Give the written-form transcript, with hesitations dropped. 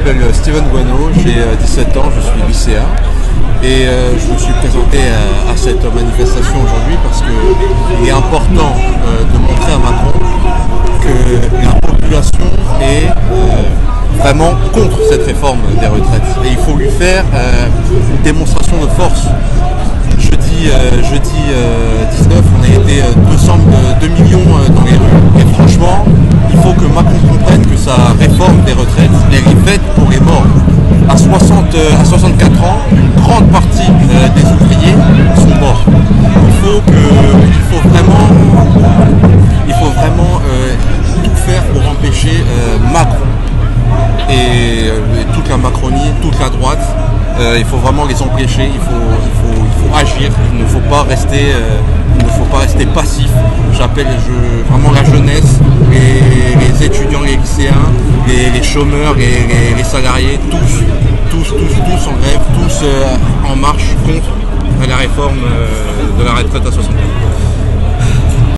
m'appelle Steven Bueno, j'ai 17 ans, je suis lycéen et je me suis présenté à cette manifestation aujourd'hui parce qu'il est important de montrer à Macron que la population est vraiment contre cette réforme des retraites et il faut lui faire une démonstration de force. Jeudi 19, on a été 2 millions dans les rues et franchement, il faut que Macron comprenne que sa réforme des retraites est faite pour les morts. À 64 ans, une grande partie des ouvriers sont morts. Il faut vraiment tout faire pour empêcher Macron et toute la Macronie, toute la droite. Il faut vraiment les empêcher, il faut agir, il ne faut pas rester passif. J'appelle vraiment la jeunesse, les étudiants, les lycéens, les chômeurs, les salariés, tous en grève, tous en marche contre la réforme de la retraite à 60 ans.